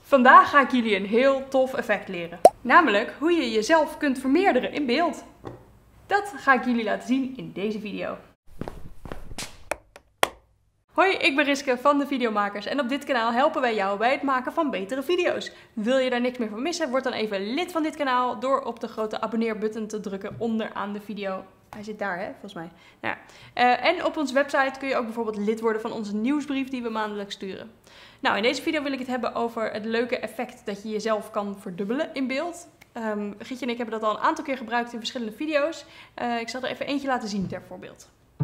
Vandaag ga ik jullie een heel tof effect leren. Namelijk hoe je jezelf kunt vermeerderen in beeld. Dat ga ik jullie laten zien in deze video. Hoi, ik ben Riske van de Videomakers en op dit kanaal helpen wij jou bij het maken van betere video's. Wil je daar niks meer van missen? Word dan even lid van dit kanaal door op de grote abonneerbutton te drukken onderaan de video. Hij zit daar, hè, volgens mij. Nou ja. En op onze website kun je ook bijvoorbeeld lid worden van onze nieuwsbrief die we maandelijks sturen. Nou, in deze video wil ik het hebben over het leuke effect dat je jezelf kan verdubbelen in beeld. Gietje en ik hebben dat al een aantal keer gebruikt in verschillende video's. Ik zal er even eentje laten zien ter voorbeeld.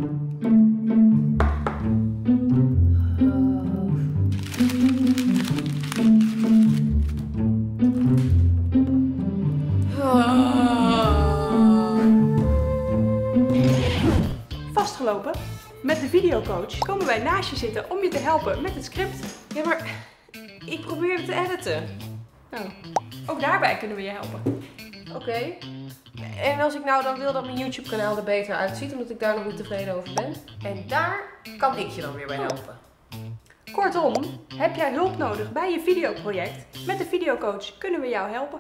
Vastgelopen? Met de videocoach komen wij naast je zitten om je te helpen met het script. Ja, maar ik probeer het te editen. Nou, ook daarbij kunnen we je helpen. Oké. En als ik nou dan wil dat mijn YouTube kanaal er beter uitziet, omdat ik daar nog niet tevreden over ben. En daar kan ik je dan weer bij helpen. Kortom, heb jij hulp nodig bij je videoproject? Met de videocoach kunnen we jou helpen.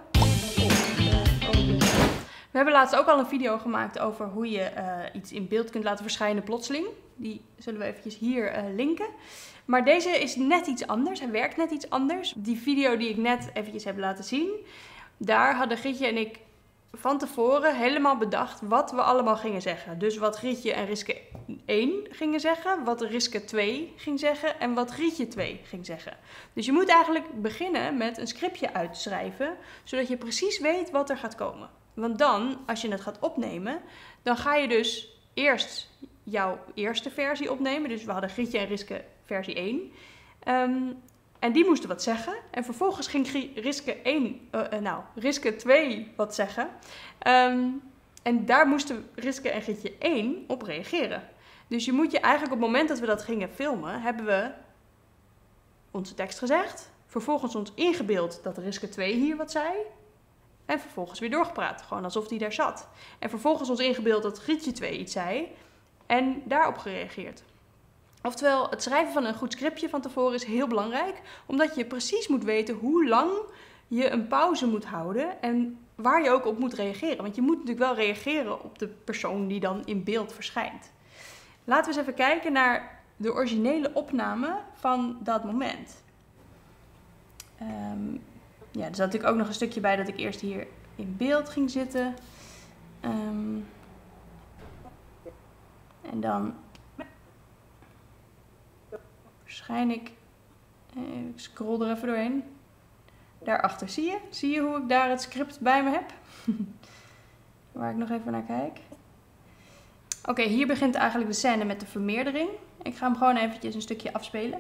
We hebben laatst ook al een video gemaakt over hoe je iets in beeld kunt laten verschijnen plotseling. Die zullen we eventjes hier linken. Maar deze is net iets anders. Hij werkt net iets anders. Die video die ik net eventjes heb laten zien, daar hadden Gietje en ik van tevoren helemaal bedacht wat we allemaal gingen zeggen. Dus wat Gietje en Riske 1 gingen zeggen, wat Riske 2 ging zeggen en wat Gietje 2 ging zeggen. Dus je moet eigenlijk beginnen met een scriptje uitschrijven, zodat je precies weet wat er gaat komen. Want dan, als je het gaat opnemen, dan ga je dus eerst jouw eerste versie opnemen. Dus we hadden Gietje en Riske versie 1. En die moesten wat zeggen. En vervolgens ging Riske 2 wat zeggen. En daar moesten Riske en Gietje 1 op reageren. Dus je moet je eigenlijk op het moment dat we dat gingen filmen, hebben we onze tekst gezegd. Vervolgens ons ingebeeld dat Riske 2 hier wat zei. En vervolgens weer doorgepraat, gewoon alsof die daar zat. En vervolgens ons ingebeeld dat Gietje 2 iets zei en daarop gereageerd. Oftewel, het schrijven van een goed scriptje van tevoren is heel belangrijk, omdat je precies moet weten hoe lang je een pauze moet houden en waar je ook op moet reageren. Want je moet natuurlijk wel reageren op de persoon die dan in beeld verschijnt. Laten we eens even kijken naar de originele opname van dat moment. Ja, er zat natuurlijk ook nog een stukje bij dat ik eerst hier in beeld ging zitten. En dan verschijn ik, ik scroll er even doorheen. Daarachter zie je hoe ik daar het script bij me heb? Waar ik nog even naar kijk. Oké, hier begint eigenlijk de scène met de vermeerdering. Ik ga hem gewoon eventjes een stukje afspelen.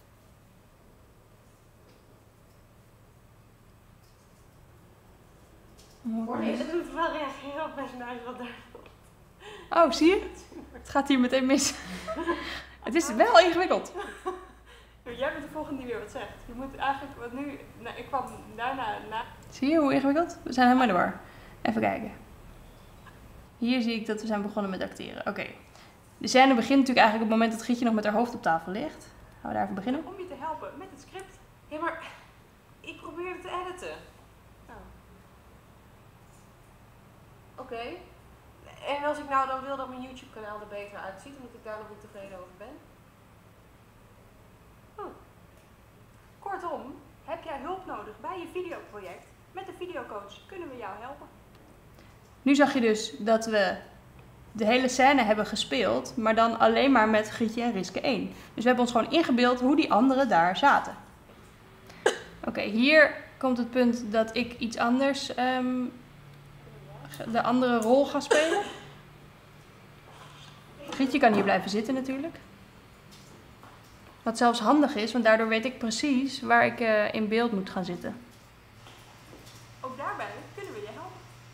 Nee, dat doet wel reageren op personage wat daar. Oh, zie je? Het gaat hier meteen mis. Het is wel ingewikkeld. Jij bent de volgende die weer wat zegt. Je moet eigenlijk wat nu. Nou, ik kwam daarna. Zie je hoe ingewikkeld? We zijn helemaal in de war. Even kijken. Hier zie ik dat we zijn begonnen met acteren. Oké. De scène begint natuurlijk eigenlijk op het moment dat Gietje nog met haar hoofd op tafel ligt. Gaan we daar even beginnen? Om je te helpen met het script. Ja, maar ik probeer het te editen. Oké. En als ik nou dan wil dat mijn YouTube kanaal er beter uitziet, omdat ik daar nog niet tevreden over ben. Kortom, heb jij hulp nodig bij je videoproject? Met de videocoach kunnen we jou helpen. Nu zag je dus dat we de hele scène hebben gespeeld, maar dan alleen maar met Gietje en Riske 1. Dus we hebben ons gewoon ingebeeld hoe die anderen daar zaten. Oké, hier komt het punt dat ik iets anders, de andere rol ga spelen. Gietje kan hier blijven zitten natuurlijk. Wat zelfs handig is, want daardoor weet ik precies waar ik in beeld moet gaan zitten. Ook daarbij kunnen we je helpen.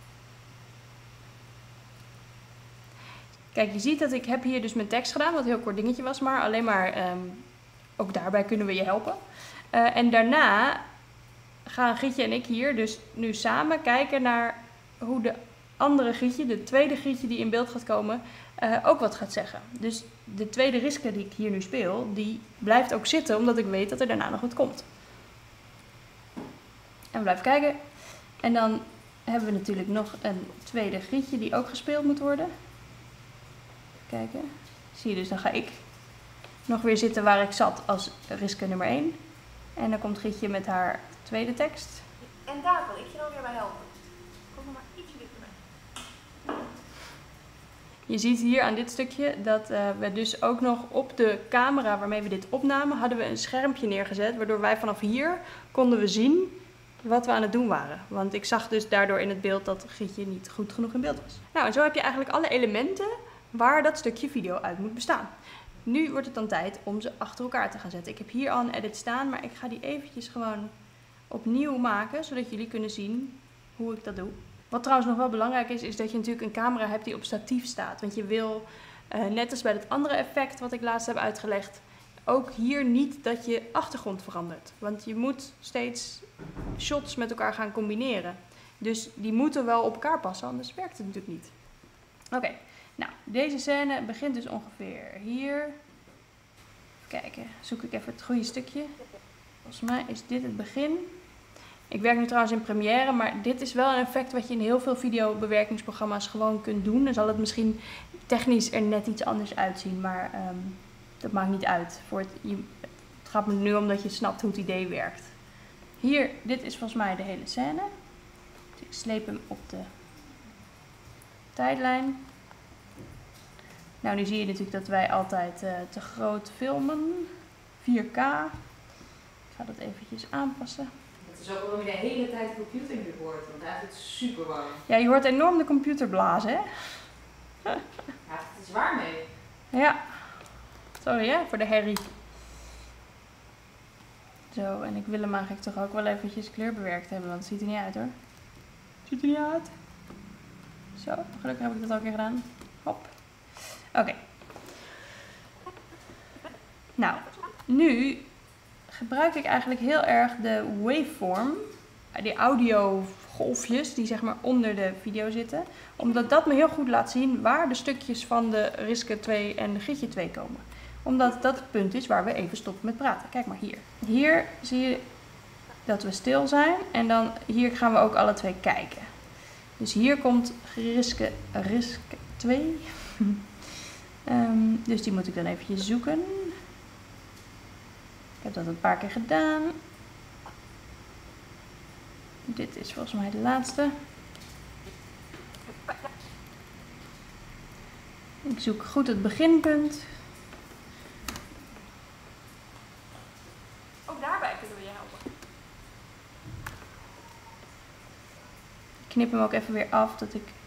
Kijk, je ziet dat ik heb hier dus mijn tekst gedaan, wat een heel kort dingetje was, maar alleen maar ook daarbij kunnen we je helpen. En daarna gaan Gietje en ik hier dus nu samen kijken naar hoe de andere Gietje, de tweede Gietje die in beeld gaat komen, ook wat gaat zeggen. Dus de tweede Riske die ik hier nu speel, die blijft ook zitten, omdat ik weet dat er daarna nog wat komt. En we blijven kijken. En dan hebben we natuurlijk nog een tweede grietje die ook gespeeld moet worden. Kijken. Zie je dus, dan ga ik nog weer zitten waar ik zat als Riske nummer 1. En dan komt Grietje met haar tweede tekst. En daar kan ik je dan weer bij helpen. Kom nog maar ietsje dichterbij. Je ziet hier aan dit stukje dat we dus ook nog op de camera waarmee we dit opnamen, hadden we een schermpje neergezet. Waardoor wij vanaf hier konden we zien wat we aan het doen waren. Want ik zag dus daardoor in het beeld dat Grietje niet goed genoeg in beeld was. Nou, en zo heb je eigenlijk alle elementen waar dat stukje video uit moet bestaan. Nu wordt het dan tijd om ze achter elkaar te gaan zetten. Ik heb hier al een edit staan, maar ik ga die eventjes gewoon opnieuw maken, zodat jullie kunnen zien hoe ik dat doe. Wat trouwens nog wel belangrijk is, is dat je natuurlijk een camera hebt die op statief staat. Want je wil, net als bij het andere effect wat ik laatst heb uitgelegd, ook hier niet dat je achtergrond verandert. Want je moet steeds shots met elkaar gaan combineren. Dus die moeten wel op elkaar passen, anders werkt het natuurlijk niet. Oké, nou, deze scène begint dus ongeveer hier. Even kijken, zoek ik even het goede stukje. Volgens mij is dit het begin. Ik werk nu trouwens in Premiere, maar dit is wel een effect wat je in heel veel videobewerkingsprogramma's gewoon kunt doen. Dan zal het misschien technisch er net iets anders uitzien, maar dat maakt niet uit. Het gaat me nu om dat je snapt hoe het idee werkt. Hier, dit is volgens mij de hele scène. Dus ik sleep hem op de tijdlijn. Nou, nu zie je natuurlijk dat wij altijd te groot filmen. 4K. Ik ga dat eventjes aanpassen. Het is ook waarom je de hele tijd de computer nu hoort, want daar is het super warm. Ja, je hoort enorm de computer blazen, hè? Ja, het is waar mee. Ja. Sorry hè, voor de herrie. Zo, en ik wil hem eigenlijk toch ook wel eventjes kleurbewerkt hebben, want het ziet er niet uit hoor. Ziet er niet uit. Zo, gelukkig heb ik dat al een keer gedaan. Hop. Oké. Nou, nu gebruik ik eigenlijk heel erg de waveform, die audiogolfjes die zeg maar onder de video zitten, omdat dat me heel goed laat zien waar de stukjes van de Riske 2 en de Grietje 2 komen. Omdat dat het punt is waar we even stoppen met praten. Kijk maar hier. Hier zie je dat we stil zijn en dan hier gaan we ook alle twee kijken. Dus hier komt Riske 2. Dus die moet ik dan eventjes zoeken. Ik heb dat een paar keer gedaan. Dit is volgens mij de laatste. Ik zoek goed het beginpunt. Ook daarbij kunnen we je helpen. Ik knip hem ook even weer af, dat ik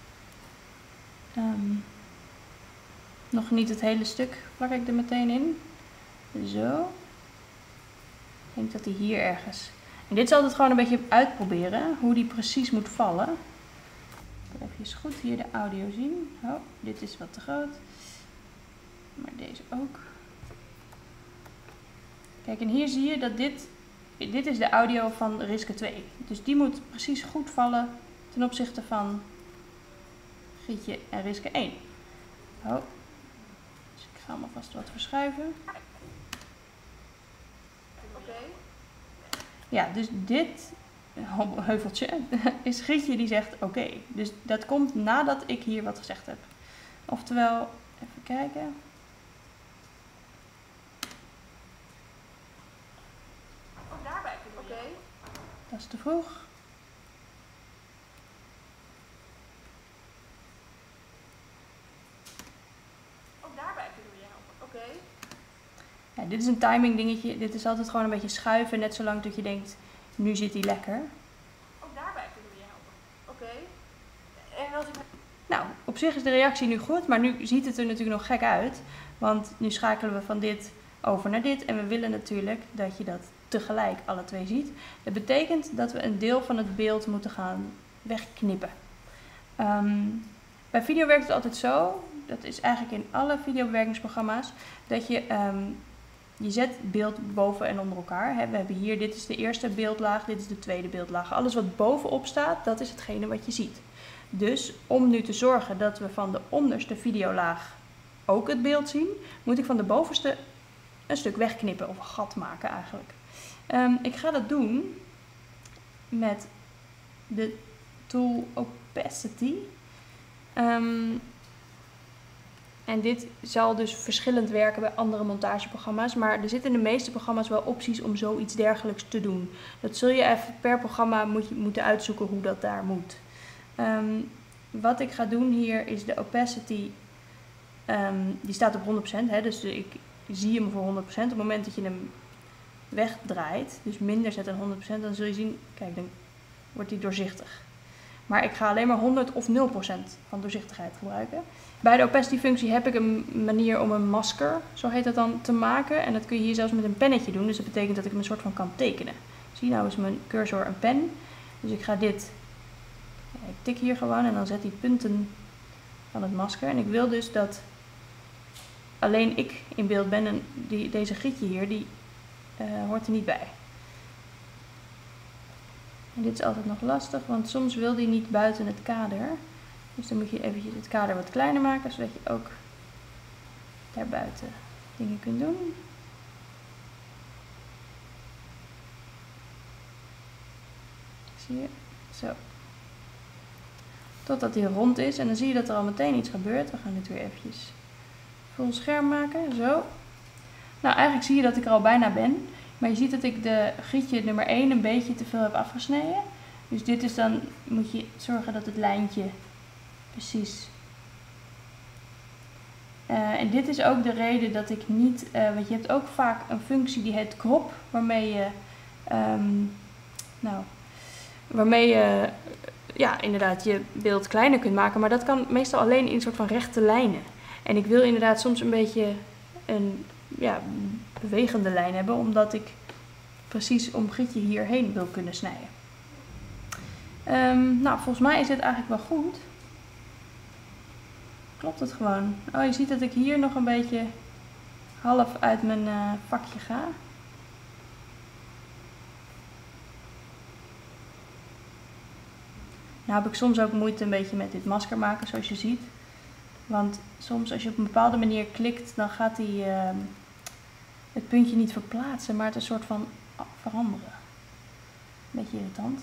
nog niet het hele stuk plak ik er meteen in. Zo. Ik denk dat hij hier ergens. En dit is altijd gewoon een beetje uitproberen hoe die precies moet vallen. Ik wil even goed hier de audio zien. Oh, dit is wat te groot. Maar deze ook. Kijk, en hier zie je dat dit is de audio van Riske 2. Dus die moet precies goed vallen ten opzichte van Grietje en Riske 1. Oh. Dus ik ga hem alvast wat verschuiven. Oké. Ja, dus dit heuveltje is Grietje die zegt oké. Dus dat komt nadat ik hier wat gezegd heb. Oftewel, even kijken. Ook daarbij kunnen we. Oké. Dat is te vroeg. Ook daarbij kunnen we je helpen. Oké. Ja, dit is een timing dingetje. Dit is altijd gewoon een beetje schuiven. Net zolang dat je denkt, nu zit hij lekker. Ook daarbij kunnen we je helpen. Oké. En als ik... Nou, op zich is de reactie nu goed, maar nu ziet het er natuurlijk nog gek uit. Want nu schakelen we van dit over naar dit. En we willen natuurlijk dat je dat tegelijk alle twee ziet. Dat betekent dat we een deel van het beeld moeten gaan wegknippen. Bij video werkt het altijd zo. Dat is eigenlijk in alle videobewerkingsprogramma's. Dat je zet beeld boven en onder elkaar. We hebben hier, dit is de eerste beeldlaag, dit is de tweede beeldlaag. Alles wat bovenop staat, dat is hetgene wat je ziet. Dus om nu te zorgen dat we van de onderste videolaag ook het beeld zien, moet ik van de bovenste een stuk wegknippen of een gat maken eigenlijk. Ik ga dat doen met de tool Opacity. En dit zal dus verschillend werken bij andere montageprogramma's. Maar er zitten in de meeste programma's wel opties om zoiets dergelijks te doen. Dat zul je even per programma moeten uitzoeken hoe dat daar moet. Wat ik ga doen hier is de opacity. Die staat op 100%. Hè, dus ik zie hem voor 100%. Op het moment dat je hem wegdraait, dus minder zet dan 100%, dan zul je zien, kijk, dan wordt hij doorzichtig. Maar ik ga alleen maar 100 of 0% van doorzichtigheid gebruiken. Bij de opacity functie heb ik een manier om een masker, zo heet dat dan, te maken. En dat kun je hier zelfs met een pennetje doen. Dus dat betekent dat ik hem een soort van kan tekenen. Zie, nou is mijn cursor een pen. Dus ik ga dit, ik tik hier gewoon en dan zet die punten van het masker. En ik wil dus dat alleen ik in beeld ben en deze grietje hier, die hoort er niet bij. En dit is altijd nog lastig, want soms wil die niet buiten het kader. Dus dan moet je eventjes het kader wat kleiner maken, zodat je ook daarbuiten dingen kunt doen. Zie je? Zo. Totdat hij rond is en dan zie je dat er al meteen iets gebeurt. We gaan dit weer eventjes vol scherm maken. Zo. Nou, eigenlijk zie je dat ik er al bijna ben. Maar je ziet dat ik de grietje nummer 1 een beetje te veel heb afgesneden. Dus dit is dan, moet je zorgen dat het lijntje precies. En dit is ook de reden dat ik niet, want je hebt ook vaak een functie die heet crop, waarmee je, ja, inderdaad je beeld kleiner kunt maken. Maar dat kan meestal alleen in een soort van rechte lijnen. En ik wil inderdaad soms een beetje een bewegende lijn hebben, omdat ik precies om grietje hierheen wil kunnen snijden. Nou, volgens mij is dit eigenlijk wel goed. Klopt het gewoon. Oh, je ziet dat ik hier nog een beetje half uit mijn vakje ga. Nou heb ik soms ook moeite een beetje met dit masker maken, zoals je ziet. Want soms als je op een bepaalde manier klikt, dan gaat hij het puntje niet verplaatsen, maar het een soort van veranderen. Beetje irritant.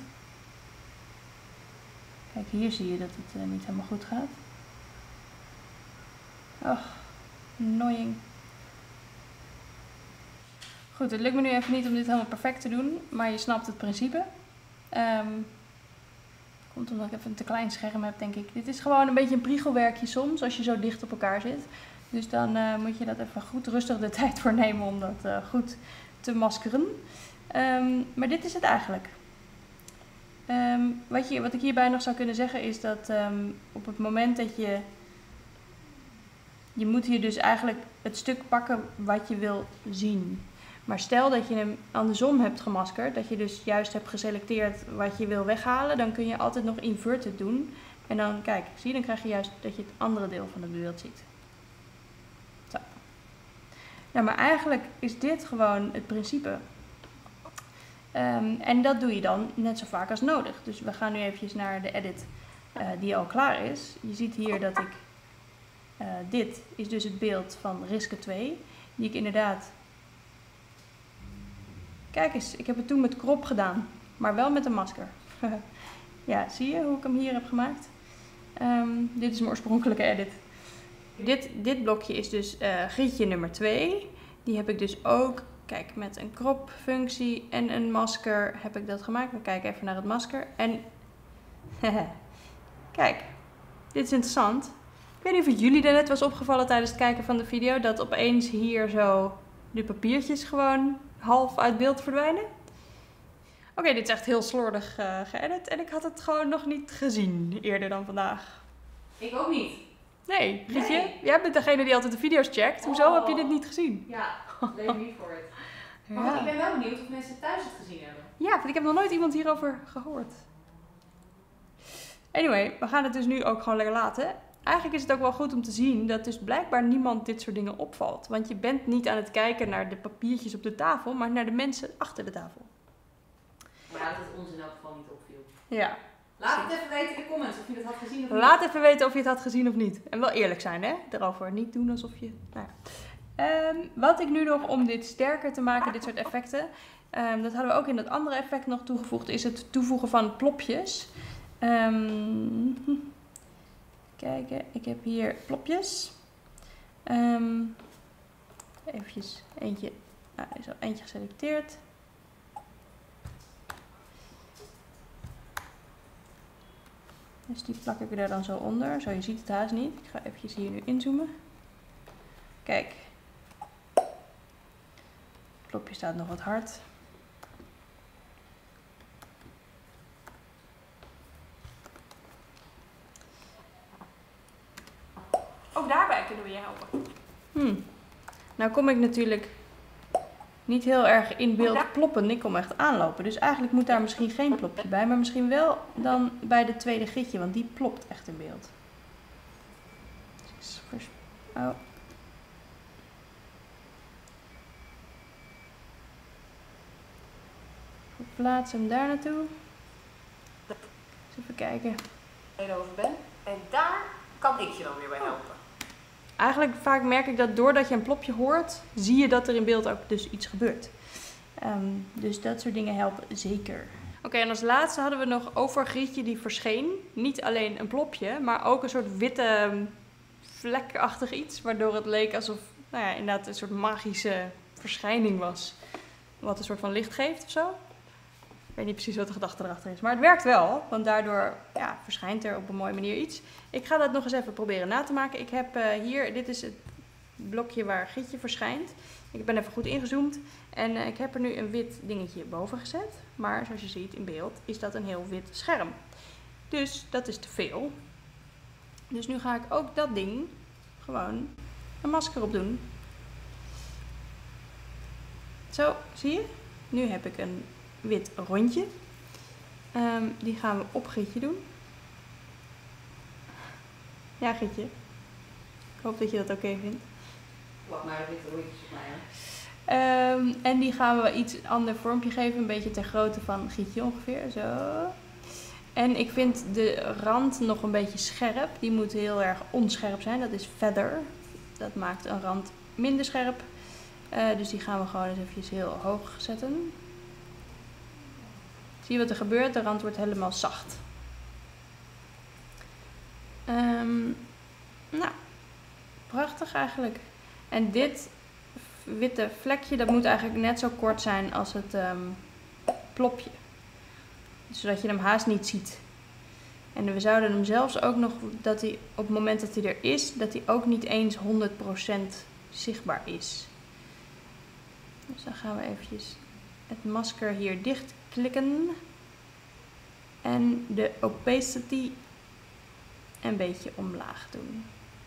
Kijk, hier zie je dat het niet helemaal goed gaat. Och, annoying. Goed, het lukt me nu even niet om dit helemaal perfect te doen, maar je snapt het principe. Komt omdat ik even een te klein scherm heb, denk ik. Dit is gewoon een beetje een priegelwerkje soms, als je zo dicht op elkaar zit. Dus dan moet je dat even goed rustig de tijd voor nemen om dat goed te maskeren. Maar dit is het eigenlijk. Wat ik hierbij nog zou kunnen zeggen is dat op het moment dat je moet hier dus eigenlijk het stuk pakken wat je wil zien. Maar stel dat je hem andersom hebt gemaskerd, dat je dus juist hebt geselecteerd wat je wil weghalen, dan kun je altijd nog inverted doen. En dan, kijk, zie je, dan krijg je juist dat je het andere deel van het beeld ziet. Zo. Nou, maar eigenlijk is dit gewoon het principe. En dat doe je dan net zo vaak als nodig. Dus we gaan nu eventjes naar de edit die al klaar is. Je ziet hier dat ik, dit is dus het beeld van Riske 2, die ik inderdaad... Kijk eens, ik heb het toen met crop gedaan, maar wel met een masker. Ja, zie je hoe ik hem hier heb gemaakt? Dit is mijn oorspronkelijke edit. Dit blokje is dus grietje nummer 2. Die heb ik dus ook, kijk, met een crop functie en een masker heb ik dat gemaakt. We kijken even naar het masker. En kijk, dit is interessant. Ik weet niet of het jullie net was opgevallen tijdens het kijken van de video, dat opeens hier zo de papiertjes gewoon half uit beeld verdwijnen. Oké, dit is echt heel slordig geëdit en ik had het gewoon nog niet gezien eerder dan vandaag. Ik ook niet. Nee, Grietje, jij bent degene die altijd de video's checkt. Hoezo heb je dit niet gezien? Ja, leef niet voor het. Maar ik ben wel benieuwd of mensen thuis het gezien hebben. Ja, want ik heb nog nooit iemand hierover gehoord. Anyway, we gaan het dus nu ook gewoon lekker laten. Eigenlijk is het ook wel goed om te zien dat dus blijkbaar niemand dit soort dingen opvalt. Want je bent niet aan het kijken naar de papiertjes op de tafel, maar naar de mensen achter de tafel. Maar dat het ons in elk geval niet opviel. Ja. Laat het even weten in de comments of je het had gezien of niet. Laat even weten of je het had gezien of niet. En wel eerlijk zijn, hè? Erover niet doen alsof je... Nou ja. Wat ik nu nog, om dit sterker te maken, dit soort effecten, Dat hadden we ook in dat andere effect nog toegevoegd, is het toevoegen van plopjes. Kijken, ik heb hier plopjes. Eventjes eentje, nou, er is al eentje geselecteerd. Dus die plak ik er dan zo onder. Zo, je ziet het haast niet. Ik ga eventjes hier nu inzoomen. Kijk. Het plopje staat nog wat hard. Ook daarbij kunnen we je helpen. Nou kom ik natuurlijk niet heel erg in beeld ploppen. Ik kom echt aanlopen. Dus eigenlijk moet daar misschien geen plopje bij. Maar misschien wel dan bij de tweede gietje. Want die plopt echt in beeld. Oh. Verplaats hem daar naartoe. Even kijken. Over ben. En daar kan ik je dan weer bij helpen. Eigenlijk vaak merk ik dat doordat je een plopje hoort, zie je dat er in beeld ook dus iets gebeurt. Dus dat soort dingen helpen zeker. Oké, en als laatste hadden we nog over Grietje die verscheen. Niet alleen een plopje, maar ook een soort witte vlekachtig iets. Waardoor het leek alsof, nou ja, inderdaad een soort magische verschijning was. Wat een soort van licht geeft of zo. Ik weet niet precies wat de gedachte erachter is. Maar het werkt wel, want daardoor ja, verschijnt er op een mooie manier iets. Ik ga dat nog eens even proberen na te maken. Ik heb hier, dit is het blokje waar Grietje verschijnt. Ik ben even goed ingezoomd. En ik heb er nu een wit dingetje boven gezet. Maar zoals je ziet in beeld is dat een heel wit scherm. Dus dat is te veel. Dus nu ga ik ook dat ding gewoon een masker op doen. Zo, zie je? Nu heb ik een wit rondje. Die gaan we op Grietje doen. Ja, Grietje. Ik hoop dat je dat oké vindt. Wat maar de witte rondjes op mij. En die gaan we iets ander vormpje geven. Een beetje ter grootte van Grietje ongeveer. Zo. En ik vind de rand nog een beetje scherp. Die moet heel erg onscherp zijn. Dat is feather. Dat maakt een rand minder scherp. Dus die gaan we gewoon eens eventjes heel hoog zetten. Zie je wat er gebeurt? De rand wordt helemaal zacht. Nou, prachtig eigenlijk. En dit witte vlekje, dat moet eigenlijk net zo kort zijn als het plopje. Zodat je hem haast niet ziet. En we zouden hem zelfs ook nog, dat hij op het moment dat hij er is, dat hij ook niet eens 100% zichtbaar is. Dus dan gaan we eventjes het masker hier dicht klikken. En de opacity een beetje omlaag doen.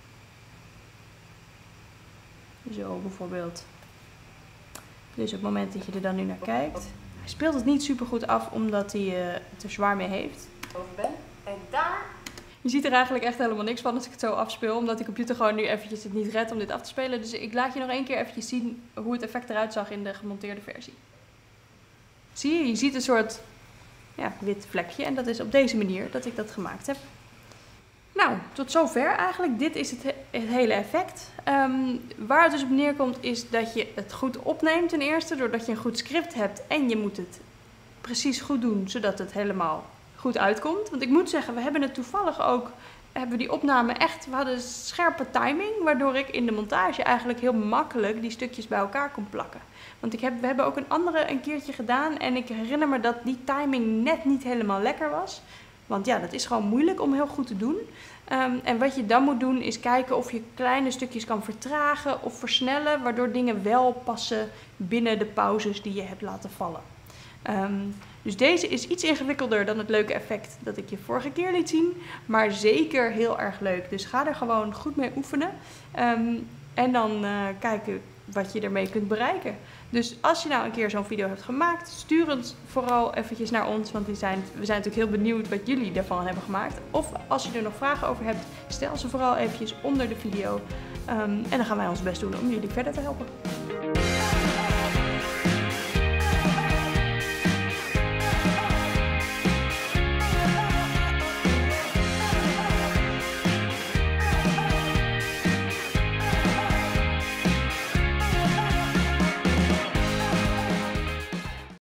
Zo bijvoorbeeld. Dus op het moment dat je er dan nu naar kijkt. Hij speelt het niet super goed af omdat hij het er zwaar mee heeft. Over ben. En daar. Je ziet er eigenlijk echt helemaal niks van als ik het zo afspeel. Omdat die computer gewoon nu eventjes het niet redt om dit af te spelen. Dus ik laat je nog één keer eventjes zien hoe het effect eruit zag in de gemonteerde versie. Zie je? Je ziet een soort wit vlekje. En dat is op deze manier dat ik dat gemaakt heb. Nou, tot zover eigenlijk. Dit is het hele effect. Waar het dus op neerkomt is dat je het goed opneemt ten eerste. Doordat je een goed script hebt en je moet het precies goed doen. Zodat het helemaal goed uitkomt. Want ik moet zeggen, we hebben het toevallig ook, hebben we die opname echt, we hadden scherpe timing. Waardoor ik in de montage eigenlijk heel makkelijk die stukjes bij elkaar kon plakken. Want we hebben ook een keertje gedaan en ik herinner me dat die timing net niet helemaal lekker was. Want ja, dat is gewoon moeilijk om heel goed te doen. En wat je dan moet doen is kijken of je kleine stukjes kan vertragen of versnellen. Waardoor dingen wel passen binnen de pauzes die je hebt laten vallen. Dus deze is iets ingewikkelder dan het leuke effect dat ik je vorige keer liet zien. Maar zeker heel erg leuk. Dus ga er gewoon goed mee oefenen. En dan kijken wat je ermee kunt bereiken. Dus als je nou een keer zo'n video hebt gemaakt, stuur het vooral eventjes naar ons. Want we zijn natuurlijk heel benieuwd wat jullie daarvan hebben gemaakt. Of als je er nog vragen over hebt, stel ze vooral eventjes onder de video. En dan gaan wij ons best doen om jullie verder te helpen.